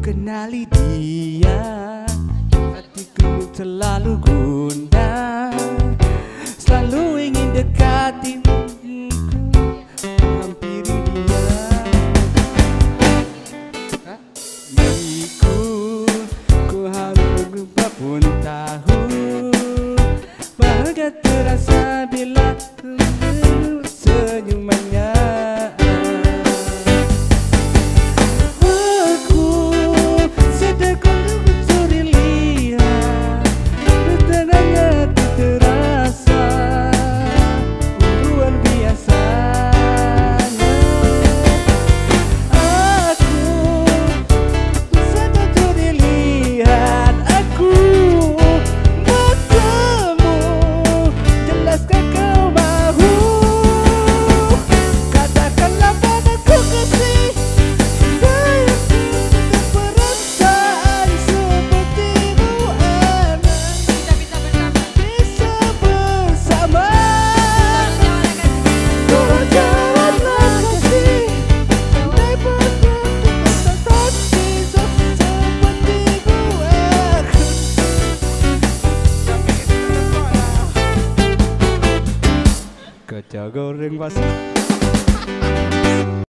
kenali dia, hatiku selalu gundah, selalu ingin dekati, hampiri dia. Diriku, ku harus lupa pun tahu, bahagia terasa bila tunggu senyumannya. Kacang goreng basah.